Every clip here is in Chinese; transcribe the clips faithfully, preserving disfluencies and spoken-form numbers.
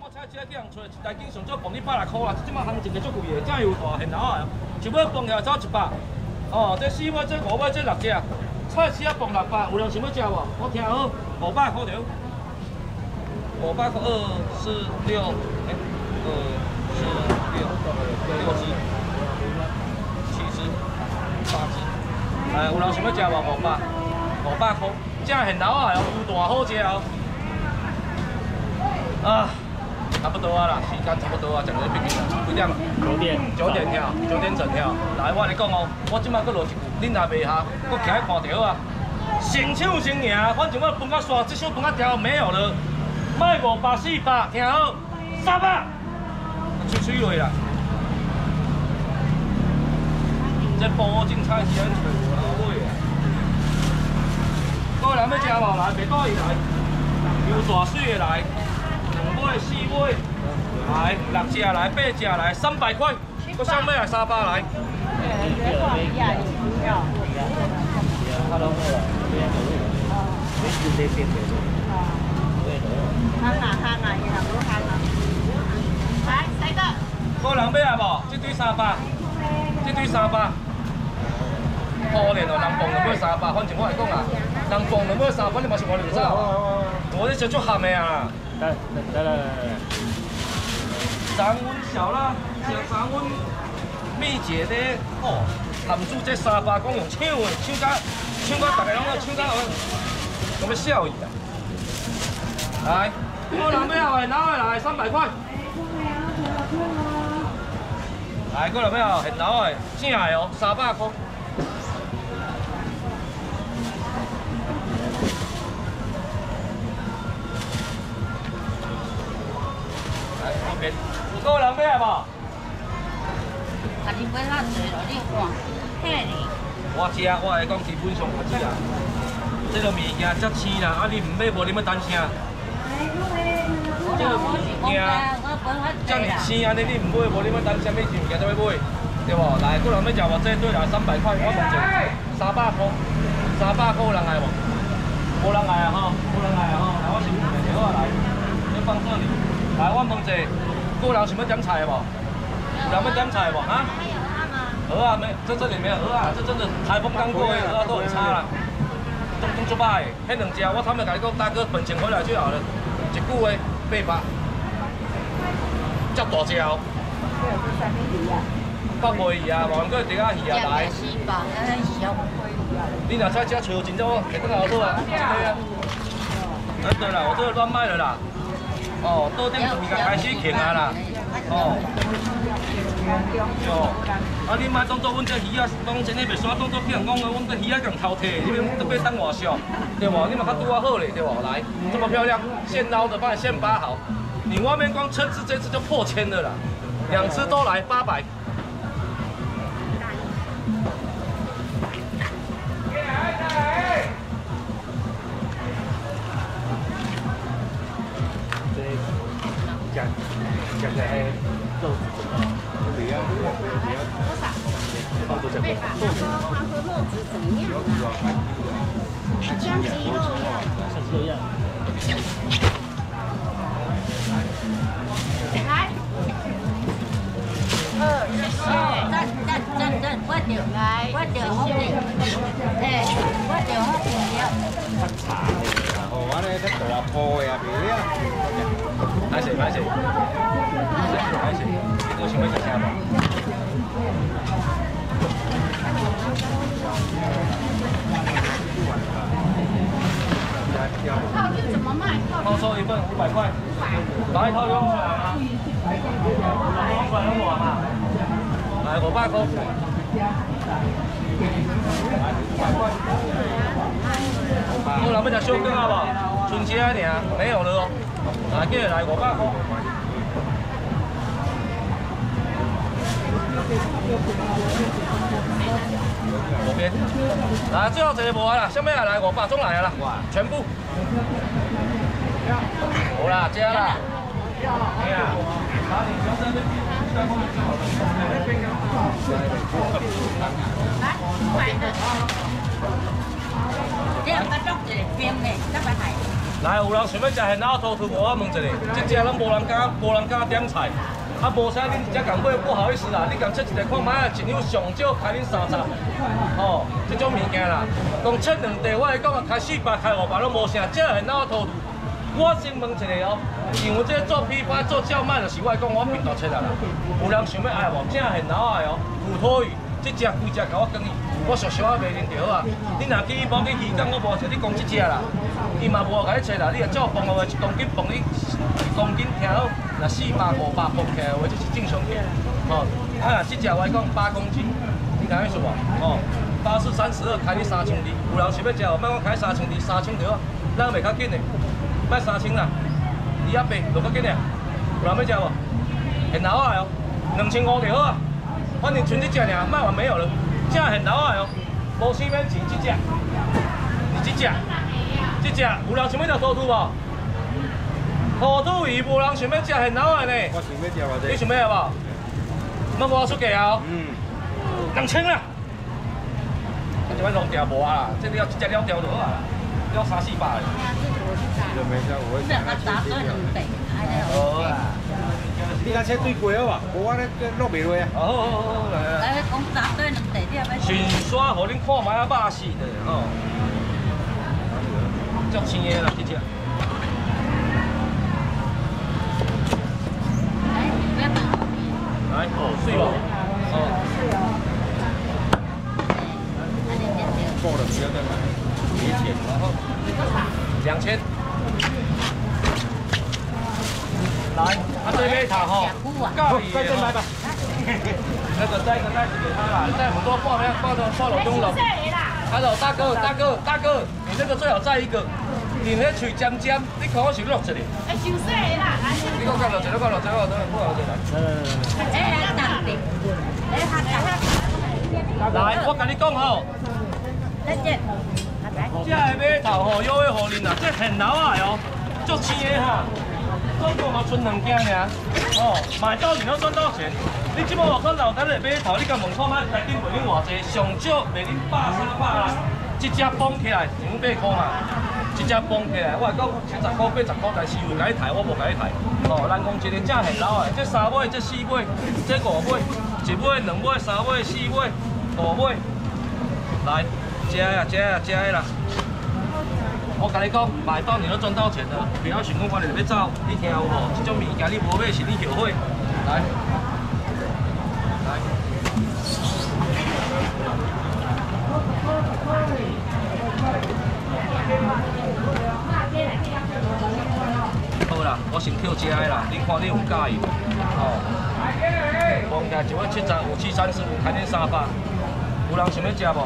我菜只去人找，一台斤上少磅你百来块啦，即摆行情个足贵个，这又大现老啊！一尾磅下走一百，哦，这四尾、这五尾、这六只，菜市啊磅六百，有人想要食无？我听好，五百块条，五百块二四六，哎，二四六六只，七只，八只，哎，有人想要食无？五百，五百块，这现老啊，又大好食哦。 啊，差不多啊啦，时间差不多啊，食个毕竟几点啊？九点。九点跳，九点整跳。来，我跟你讲哦，我即摆搁落一句，恁若袂下，搁徛喺看着啊。先抢先赢，反正我饭到煞，这小饭到条没有了，卖五百四百，听好，三百，吹吹落啦。这保证菜时间找无老尾啊。各位人要食无？来，袂带伊来，有大水的来。 尾四尾，来六只来八只来三百块，我上尾来三百来。 来，谁的？ 个人买啊无？这堆三百，这堆三百。可怜哦，人磅就买三百，反正我来讲啊，人磅就买三百，你嘛是我两走。我这就足咸的啊。 来来来来来，三温小辣，小三温秘姐的哦，含住这三百讲用抢的，抢甲抢甲大家拢要抢甲好，咁要笑伊啊！来，个人要后现老的来三百块，来个人要现老的正的哦三百块。 有个人买无？ 啊，你买较济咯，你看，嘿哩。 我食，我会讲基本上我食。这个物件足鲜啦，啊你唔买无，你要等啥？这个物件，这么鲜安尼你唔买无，你要等啥物物件才要买？对无？来，个人要食无？这对来三百块，我问者三百块，三百块有人爱无？无人爱啊吼，无人爱啊吼，来我先问一下，我来，你放这里。来，我问者。 个人想要点菜无？有人要点菜无？啊？鹅啊没，这这里没有鹅啊，这真的台风刚过，鹅啊都很差了，都都做歹。迄两只我他们甲你讲，大哥本钱回来就好了，一句话八百，足大只哦。北尾鱼啊，无人过第啊鱼啊来。你若菜只找真正我摕倒来好啊，真的啊。哎对了，我这个乱卖了啦。 哦，倒点时间开始停啊啦，哦，哟，啊你莫当作阮这鱼啊，当真诶袂煞当作骗人讲个，阮这鱼啊共偷摕，你免特别当外销，对无？你嘛较拄啊好咧，对无？来，这么漂亮，现捞的帮你现扒好，你外面光称只这只就破千了啦，两只都来八百。 讲讲的哎，肉质怎么样？怎么样？多少？放多少？对吧？他说他说肉质怎么样啊？像鸡肉一样。像鸡肉一样。来。二，谢谢。站站站站，我掉来，我掉好点。哎，我掉好点了。太茶了，哦，我咧在大鋪呀，别了。 歹势，歹勢，歹勢，你都想要食啥无？套件怎么卖？套抽一份五百块，拿一套用出来吗？用出来用完嘛？来五百块，来五百块。我人要食小羹啊无？剩这尔，没有了哦。 来，继续来五百块。左边。来，最后一个无啊啦，下面也来五百，总来啊啦，全部。好啦，加啦。哎呀，把你调在那边，在后面就好了。来，五百的。这样个竹子边的，这个系。 来，有人想要食现捞土土，我问一下，这只拢无人敢无人敢点菜，啊无啥恁只共买，不好意思啦，你共切一个看卖啊，一两上少开恁三十，哦，这种物件啦，讲切两地，我来讲啊，开四百开五百拢无啥，这现捞土土。 我先问一下哦，因为这做批发做叫卖，就是我讲我频道切啊啦。有人想要爱无？正现捞爱哦，土托鱼，这只规只甲我讲伊，我俗俗啊卖恁着好啊。你若去无去鱼港，我无找你讲这只啦，伊嘛无甲你切啦。你若照磅的话，一公斤磅你一公斤听好，若四百五百磅起来的话，这是正常价。哦，啊，这只我讲八公斤，你听意思无？哦，八四三十二，开你三千二。有人想要食，莫讲开三千二，三千条啊，咱袂较紧的。 卖三千啦，二百八，落较紧嘞。有人要食无？现捞啊哦，两千五就好啊。反正剩这只尔，卖完没有了。这现捞啊哦，无生免钱，这只，是这只，这只有人想要食土土无？土土鱼无人想要食现捞啊呢。 我想要食偌济？ 你想要无？那无出价啊？嗯。两千啦。这摆弄掉无啊啦，这了这只了掉就好啊，了三四百。 就没事，我两个杂对两地， 好啊！ 你家车最贵好吧？无我咧落袂落啊。 好好好好来啊！ 来讲杂对两地，你要要？ 全刷，互恁看卖啊，肉死的吼！足青的啦，这只。来，哦，水无？哦。 够了，不要再买。没钱，然后两千。 来，啊这边头吼，够再进来吧。那个再一个袋子给他啦，再很多挂面挂到挂楼中了。他说大哥大哥大哥，你这个最好再一个，你那嘴尖尖，你看我是落这里。 哎，收细啦， 你讲干落这里，干落这里，我等下过来这来。 哎，难的，哎，他他来，我跟你讲吼， 再见。 这个码头吼，优惠互恁啦，这现捞啊哦，足青的哈。 总共嘛剩两件尔，哦，买到你要赚到钱。你即摆我看老单的码头，你甲问看卖台顶卖恁偌济？上少卖恁百三百啦，一只绑起来两百块嘛，一只绑起来，我讲七十块、八十块，但是有甲你抬，我无甲你抬。哦，咱讲一个正现捞的，这三尾、这四尾、这五尾，一尾、两尾、三尾、四尾、五尾，来，食呀食呀食的啦。 我跟你讲，买到你都赚到钱了，不要想讲我哋要走，你听有无？这种物件你无买是你后悔。来，来。好啦，我先跳这个啦，你看你有介意？哦。王家一尾七十，有七三十五，开恁三百，有人想要食无？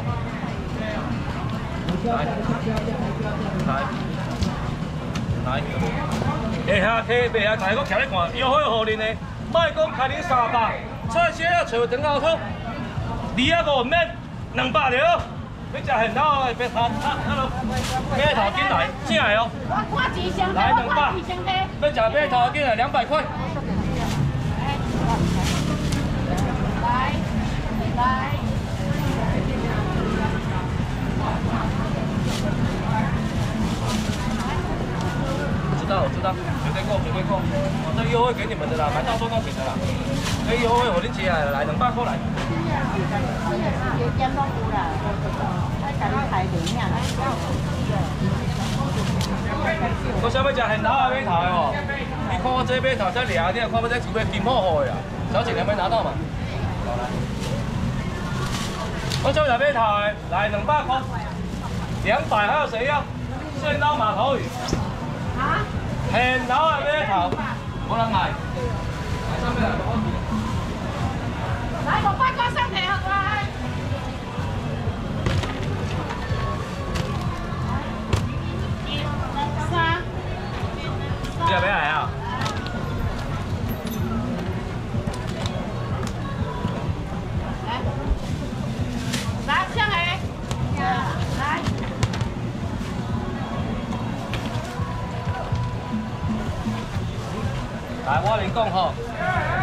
来，来，来，下下客，下下客，我徛咧看，优惠互恁的，莫讲开恁三百，菜车要找长后头，二啊五免两百条，你食现捞的别他他那个码头进来，正的哦。来两百，要食码头进来两百块。来，来。 知道，我知道，绝对够，绝对够。我这优惠给你们的啦，买到赚到钱的啦。这优惠我恁接下来来两百块来。我想要食现捞的码头的哦，你看我这码头这掠，你也看我这几尾金好好的啦，小姐你没拿到嘛？我想要码头的，来两百块，两百还有谁要？现捞码头鱼。 现捞的码头，冇人卖。来上面来，我来五百块上提好来。三。 你要买来啊？ 来，来上来，来。 来，我跟你讲吼，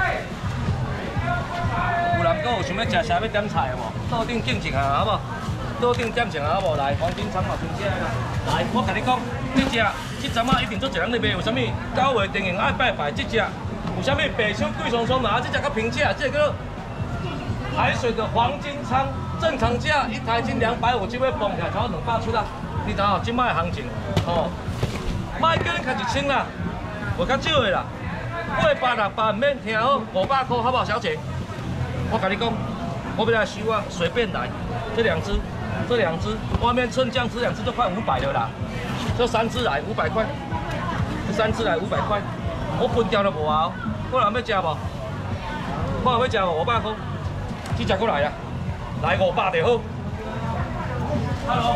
有人阁有想要食啥要点菜无？桌顶敬一下，好无？ 桌顶点上啊，好无？来，黄金仓嘛，新鲜啦。来，我甲你讲，这只这阵啊一定做一人咧卖，为什么？九月电影爱拜拜，这只有啥物白手贵松松嘛？这只较平价，这个海水的黄金仓，正常价一台斤两百五，就会崩起来，差不多两百出啦。你睇哦，今摆行情哦，卖叫你开一千啦，我较少的啦。 八百六百免听好，五百块好不好，小姐？我跟你讲，我不来收啊，随便来。这两只，这两只，外面称酱这两只就快五百了啦。这三只来五百块，这三只来五百块，我分掉都无啊。我人要吃无？我人要吃无？五百块，只只过来啊，来五百就好。Hello。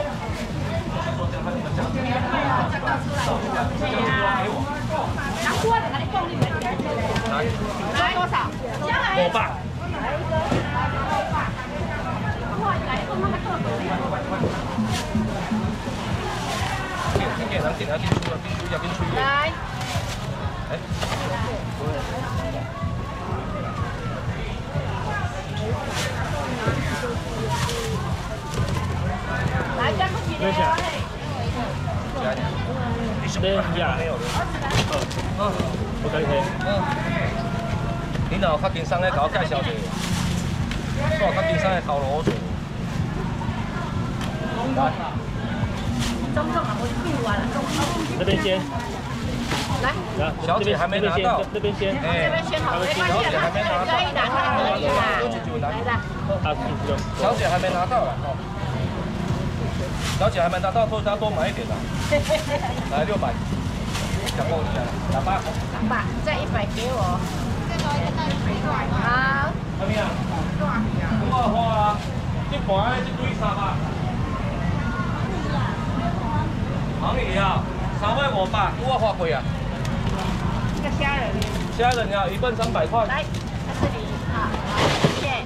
拿锅的，拿你供你的。来，来多少？ 五百。今天人点啊，点出啊，点出啊，点出。 来。 哎。 来，加个几的。 对呀，没有的。嗯，不可以。嗯。你若有较经商的，甲我介绍一下。我较经商的头路做。来。 这边先。 来。 小姐还没拿到。 这边先。 这边先好，没关系，他可以拿，他可以拿。来的。 啊， 小姐还没拿到啦。小姐还没拿到，他多买一点啦。来六百，讲过你了，两百。 两百，再一百给我。好。 阿妹啊，我花啊，这盘这堆三百。行李啊，三百五百，我花贵啊。 这个虾仁。 虾仁啊，一份三百块。 来，在这里，好，谢谢。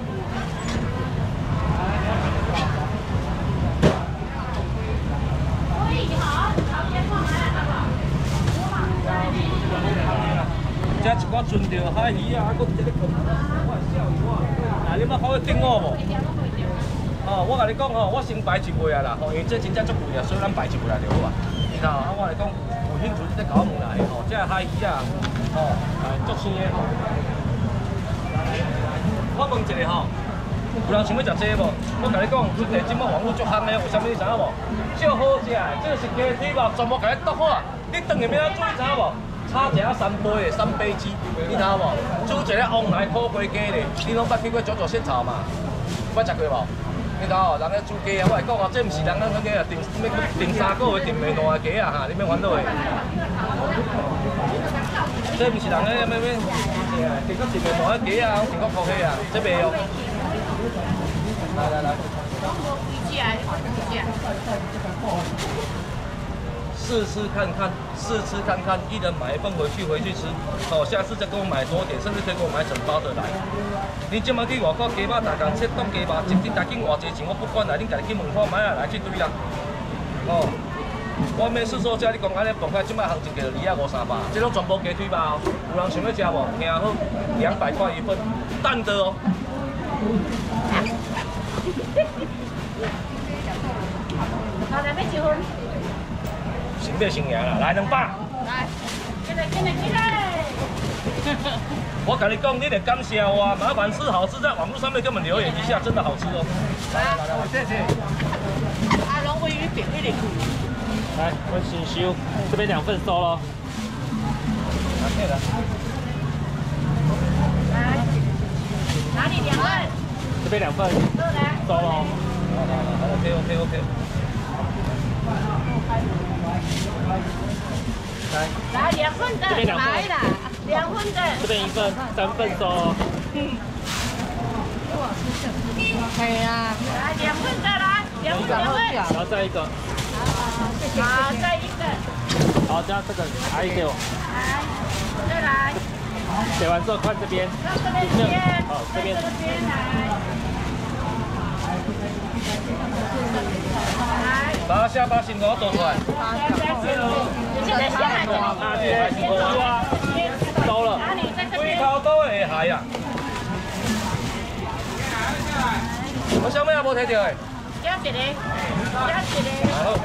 这一寡船钓海鱼啊，还佫一个壳，我笑伊我。啊，你捌考去顶我无？哦，我甲你讲吼，我先排一位啊啦，吼，因为这真正足贵啊，所以咱排一位来就好啊。你看啊，我来讲，有兴趣你再搞我问来吼，这海鱼啊，吼，足鲜的吼。我问一下吼，有人想要食这无？我甲你讲，这个即摆网络足夯的，为什么你知影无？少好食的，这是鸡腿肉，全部甲你剁好，你当下要怎做，你知影无？ 炒一下三杯的三杯鸡，你听无？煮一个旺来土鸡鸡咧，你拢捌去过九九仙草嘛？捌食过无？你听哦，人咧煮鸡啊，我来讲啊，这毋是人咱那个啊，订要订三个月订袂烂的鸡啊哈，你免烦恼的。这毋是人咧咩咩，订个订袂烂的鸡啊，订个烤鸡啊，这袂哦。来来来。试吃看看，试吃看看，一人买一份回去回去吃，好、哦，下次再给我买多点，甚至可以给我买整包的来。你今麦去外口鸡肉大港切冻鸡肉，一斤大斤偌济钱我不管啦，恁家己去问看买啊，来去堆啦。哦，我没事说这你讲安尼崩开，今麦行情就二啊五三百，这种全部鸡腿包，有人想要吃无？听好，两百块一份，淡的哦。 好，来要结婚。 成咩成赢啦？来两百。 来，进来进来进来。 我跟你讲，你得感谢我，麻烦吃好吃，在网络上面给我们留言一下，真的好吃哦。来来来，谢谢。 阿龙位于扁一里。 来，我请修，这边两份收咯。 拿对了。 来，哪里两份？ 这边两份。收咯。 好好好 ，OK OK OK。 来， 来两份的，来啦，两份的， 这边一份，三份收。 嗯。可以啊。来两份的来，两份两份。 然后再一个。 好，再一个。 好，加这个阿姨给我。 来，再来。 写完之后看这边。 到这边这边。 好，这边。 这边来。 把下巴先给我倒出来。 现在下来这里。 收了。 哪里在这边？ 龟头都会下呀。我小妹也无摕到诶。 加一个，加一个。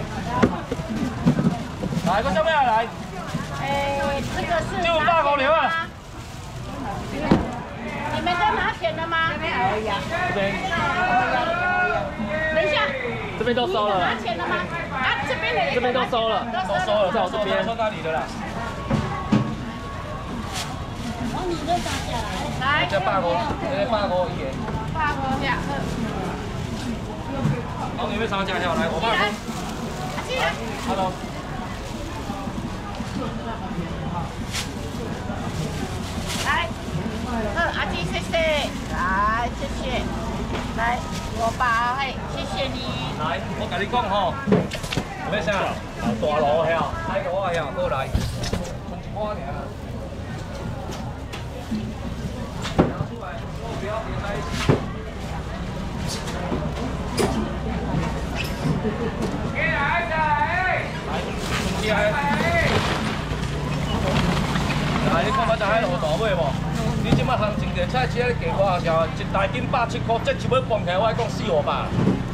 来，个什么啊？来。 哎，这个是。 就八公牛啊。 你们都拿钱了吗？这边而已。 这边。 等一下。 这边都收了。 拿钱了吗？啊，这边的。 这边都收了， 都收了，在我这边收那里的啦。 往你这上下来。来。 这八个，这八个一元。 八个两个。 好，你们上架下来，我八个。 进来。 Hello。 来，嗯，阿弟，谢谢，来，谢谢，来，我把，嘿，谢谢你。 来，我跟你讲吼，有咩啥？大路遐，太大遐，过来，剩一半尔。拿出来，不要连在一起。给来，来，来，剩起来。来，你看我在海路大尾无？你即摆行情电菜车咧价我条一台斤百七块，这一尾放起来我讲四五百。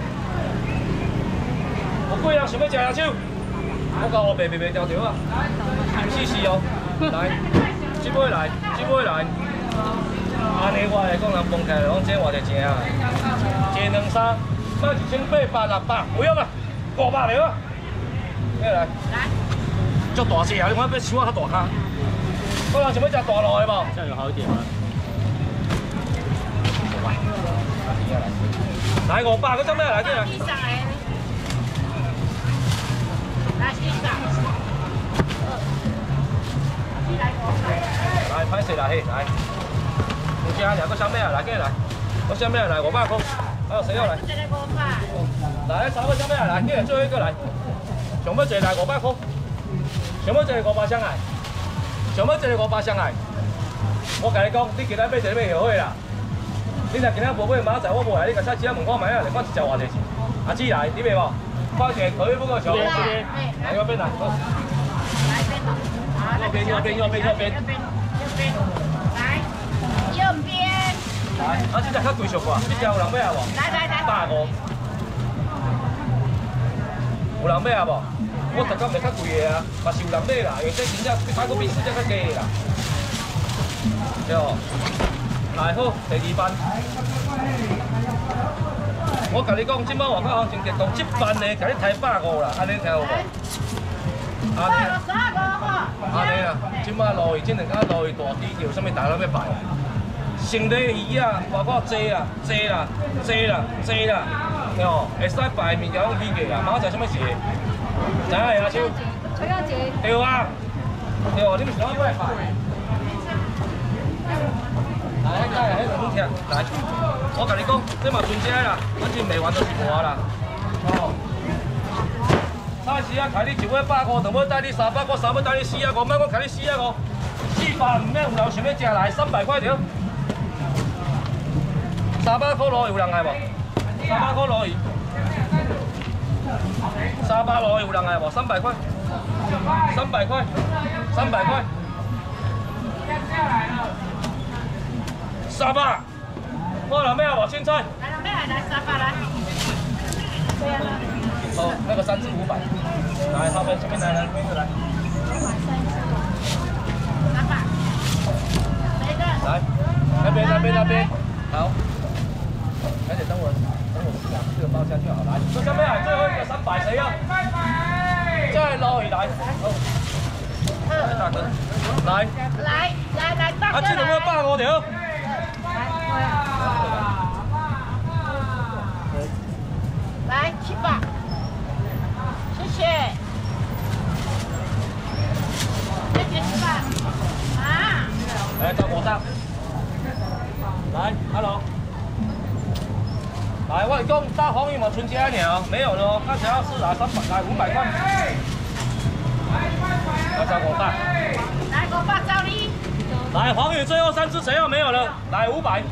有几人想要食野手？我甲我卖卖卖条条啊！试试哦，来，这尾来，这尾来。安尼我来讲，人放起来讲这偌济钱啊？一两三，卖一千八百六百，有用啊？五百了啊！咩来？来。足大只啊！你看要手啊较大卡。有人想要食大路的无？ 这样有好一点吗？ 来五百，佮做咩来？过来。 来地上。 来，歹势啦嘿，来。有只俩，佮啥物啊？来，过来。佮啥物啊？来五百块。还有谁要来？ 这个五百。 来，三个啥物啊？来，过来，最后一个来。上要一来五百块。上要一个五百箱来。上要一个五百箱来。我甲你讲，你今仔买一个买后悔啦。你若今仔无买，明仔载我无来，你甲菜市仔问看卖啊，你看一只偌济钱？阿姊来，你卖无？看起来可以不够小。 这边这边。 来右边来。右边右边右边右边。 右边右边。来，右边。 来，啊，这只较贵俗寡，这只有人买啊无？ 来来来。 百五。有人买啊无？我逐工卖较贵的啊，嘛是有人买啦，因为这真正还佫比四只较低的啦。对哦。来好，第二班。我甲你讲，即摆外口行情结讲，即班的甲你抬百五啦，安尼听有无？安尼。安尼啦，即摆路易，即两家路易大低调，啥物大人要摆？成礼鱼啊，包括鸡啊、鸡啦、鸡啦、鸡啦，哦，会使摆物件拢起价啊，明仔载啥物事？知影阿手？ 崔小姐。 对啊，对哦，你们是哪摆摆？来，迄个迄两听，来，我甲你讲，这嘛存这啦，反正卖完就是无啦。哦。菜市仔开你一尾百五，两尾带你三百，我三尾带你四啊五，莫我开你四啊五，四百唔免有人想要食来，三百块条。三百块路有人来无？三百块路有。三百路有人来无？三百块。三百块。三百块。三百。我人要无青菜？ 来，人要来三百来。对啊。 哦，那个三只五百。来，后面这边来来，妹子来。 三百。哪个？ 来，那边那边那边，好。赶紧等我，等我把这个包下去好。来，这下面最后一个三百，谁要？再捞一来。好。来，大哥。来。 来来来，大哥来。 啊，这两个百五条。 来，七百。谢谢。谢谢七百。啊。 来，到我上。来 ，hello。来，我讲大黄鱼嘛，存这鸟没有了哦，看起来是来三百，来五百块。来找我大。 来，我爸找你。 来，黄鱼最后三只谁要没有了？来五百。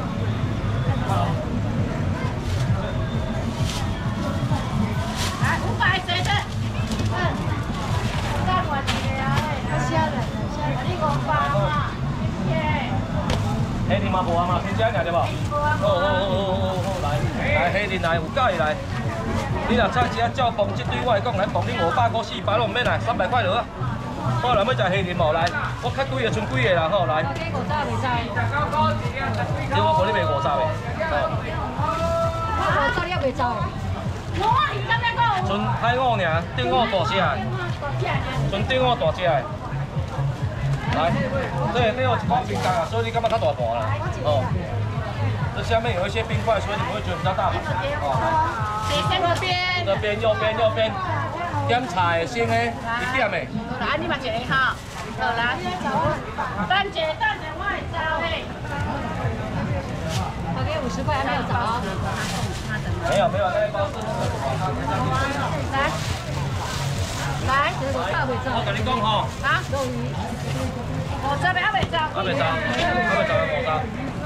来五百谁的？嗯。再我一个啊，他下来，下来，你五百嘛，谢谢。 黑丁嘛无啊嘛，存这鸟对不？ 无啊无啊。 好好好好好，来来黑丁来，有介意来。 你若菜只啊照磅，这对我来讲来磅，你五百块、四百拢唔免来，三百块落啊。好，来要食虾仁无来？我较贵的剩几个啦，吼来。 我给五十未使。 你我看你卖五十的。 我五十了未走。我伊今日讲。 剩海五尔，顶五大只的。剩顶五大只的。来，这这有一款冰干啊，所以你感觉较大盘啦。哦。这下面有一些冰块，所以你们会觉得比较大盘。哦。 这边这边。 这边右边右边。点菜先的，一点的。 好啦，你嘛一个哈。好啦。等者等者，我会走嘿。我给五十块还没有走。 没有没有，那包是。 来。来，这个大尾走。 我跟你讲吼。 啊？肉鱼。我这边还未走。 还未走，还未走，五十。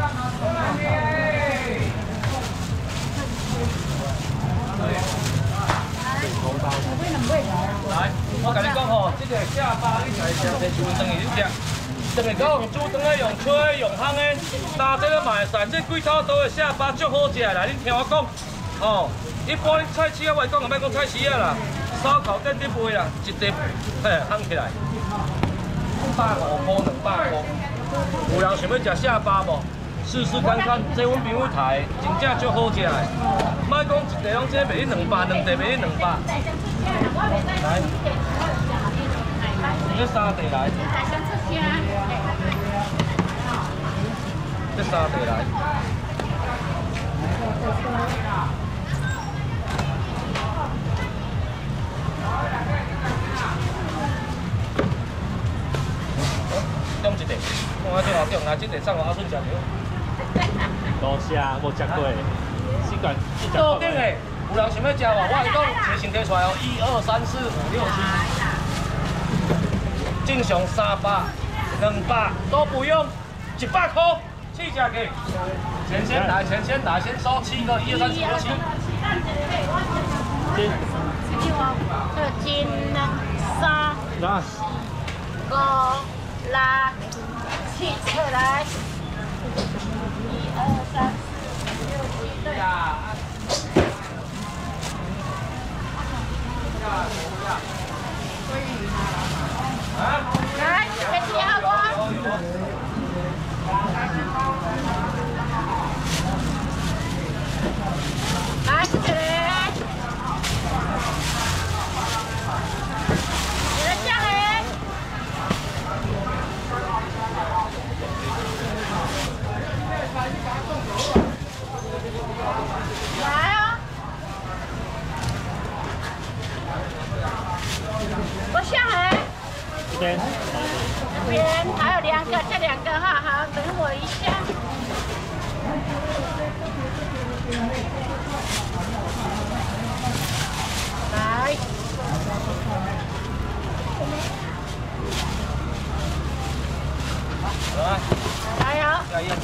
来，我跟你讲吼，这个下巴你来吃，这猪肠你吃，等下讲猪肠的用吹用烘的，打这个嘛会使，这几套刀的下巴足好食来，你听我讲，哦，一般你菜市啊，我讲就莫讲菜市啊啦，烧烤店啲卖啦，一碟嘿烘起来，百五块两百块，有人想要吃下巴无？试试看看，这阮朋友台真正足好食的，莫讲一地拢这卖你两百，两地卖你两百。来，这三地来。这三地来。中一地，看这后中，来这地送我阿顺食着。 多谢，无食过，是管是食桌顶的，有人想要食无？我讲一先提出来哦，一二三四五六七，正常三百、两百都不用，一百块，七只给。钱先来，钱先来，先收七个，一二三四五六七。 金。 这金三。 那。 五六七，出来。一二三四五六七，对。来，别贴好不？来，这里。你的下来。来啊！我下来。 这边。 这边还有两个，这两个哈，好，等我一下。来。 来。 来啊！ 加一。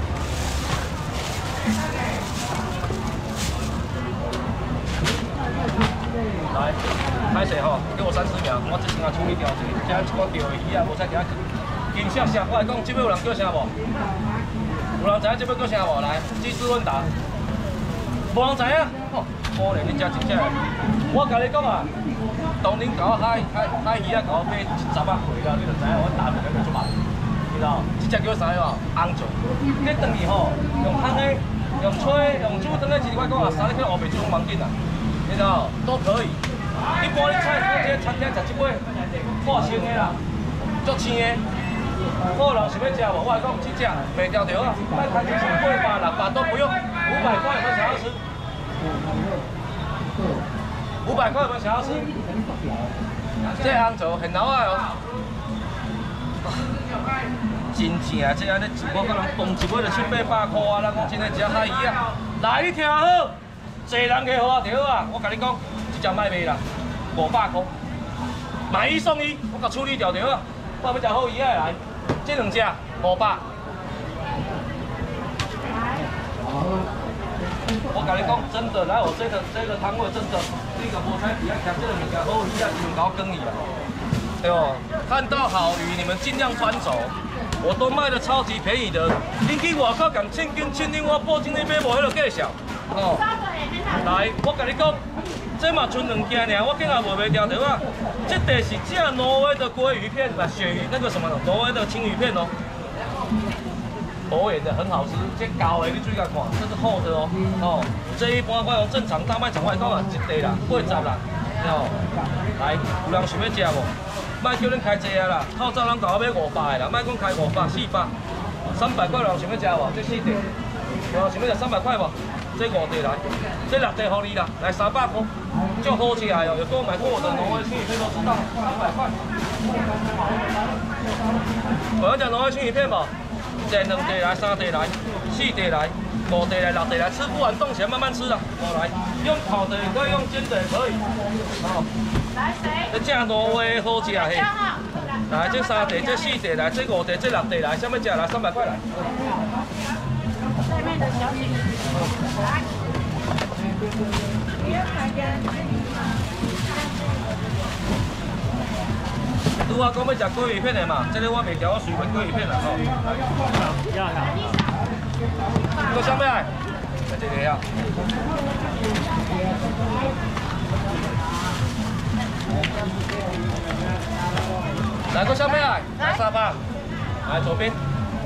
来，歹势吼，给我三十秒，我即先啊处理掉一个，这一个钓的鱼啊，无使行去。金闪闪，我来讲，这尾有人叫啥无？有人知影这尾叫啥无？来，技术问答。无人知影，吼，可怜你遮真正。我甲你讲啊，当年搞海海海鱼啊，搞买一十啊回啦，你就知影我打平个做嘛。知道？这只叫啥哦？红酒。你等于吼，用烘的，用吹，用煮汤的，其实我讲啊，三日去乌白煮拢忙紧啊。你知道都可以。一般你菜市这餐厅食一尾，破千的啦，足青的。好人想要吃无？我来讲，这只卖条条啊，卖开就是八百、六百都不用，五百块有没有想要吃？五百块有没有想要吃？这红酒很老啊哦。真正这安尼，我可能动一尾就七八百块啊！咱讲真诶食海鱼啊，来你听好。济人给花条啊！我跟你讲，一只卖卖啦，五百块，买一送一，我甲处理条条啊！我要食好鱼啊来，这两只五百。我跟你讲，真的，来我这个这个摊位真的，你个无菜底下夹这个物件好鱼啊，就搞更伊啊，对哦。看到好鱼，你们尽量翻走，我都卖的超级便宜的。你去外口讲千斤千斤，我报纸那边无迄个介绍。哦。 来，我跟你讲，这嘛剩两件尔，我今日无卖掉对吧？这地是正挪威的鲑鱼片，不鳕鱼那个什么挪威的青鱼片哦。薄盐的很好吃，这高的你注意看，这是厚的哦。哦，这一般我用正常大卖场来讲啊，一地啦，八十啦。哦，来，有人想要吃无？卖叫恁开济啊啦，透早人搞要五百的啦，卖讲开五百、四百、三百块，有人想要吃无？这四地，有人想要吃三百块无？这五地来，这六地给你啦，来三百块，就好起来哦。有跟我买过我的挪威青鱼片都知道，三百块。我要讲挪威青鱼片无？一两地来，三地来，四地来，五地来，六地来，吃不完冻起来慢慢吃啦。我来，用烤的也可以，用煎的也可以。好， 来谁？ 这正挪威好吃嘿。来，这三地，这四地来，这五地，这六地来，什么价来？三百块来。 对面的小姐，来，别买的。 拄啊，讲要食鲑鱼片的嘛，这个我袂调，我随便鲑鱼片啦吼。 要要。 这个啥物来？来这个啊。来个啥物来？来沙发。来左边。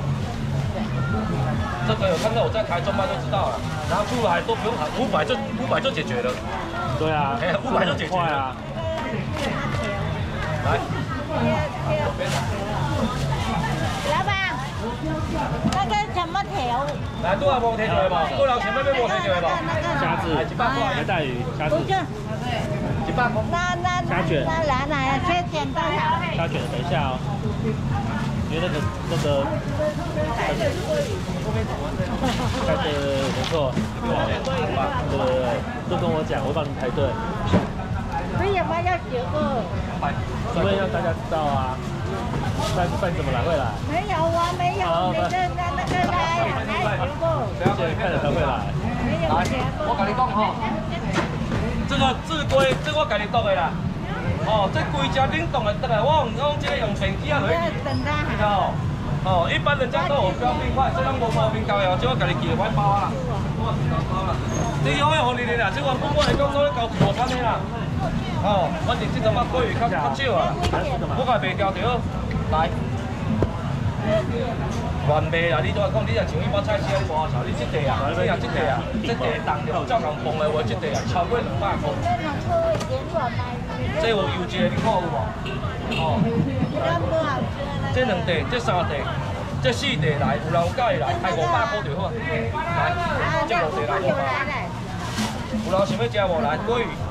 这个有看到我在台中卖就知道了，拿出来都不用喊，五百就五百就解决了。 对啊， 哎，五百就解决了啊。 来。 老板，那个什么条？ 来，都系无睇住嘛，嗰人前面咩冇睇住嘛？ 虾子， 一百块， 白带鱼，虾子， 一百块。 那那虾卷， 那拿来切剪多少？ 虾卷，等一下哦，因为那个那个，开始没错，对对对，都跟我讲，我帮你排队。 为什么要九个？ 因为让大家知道啊，不然不然怎么来会来？ 没有啊，没有，你的那那个来来九个， 现在看着才会来。 没有全部。 我跟你讲吼，这个自龟，这我跟你读的啦。哦，这龟只冷冻的得来，我用用这个用便机啊来。 等他。 知道？哦，一般人家都有标冰块，这样无毛病交的哦，这我跟你寄我包啊啦。我包啦。这有诶，互你哋啦，这我本我来讲做咧交午餐的啦。哦，反正这阵仔鲑鱼较较少啊，我家卖条条，来，原卖啦！你都话讲，你若像一包菜丝啊，你无好炒，你这地啊，你啊这地啊，这地重着照共放的话，这地啊超过两百块。这有油脂的，你看有无？哦，这两地，这三地，这四地来，有人有介意来，开五百块就好。来，这五地来五百。有人想要吃无？来鲑鱼。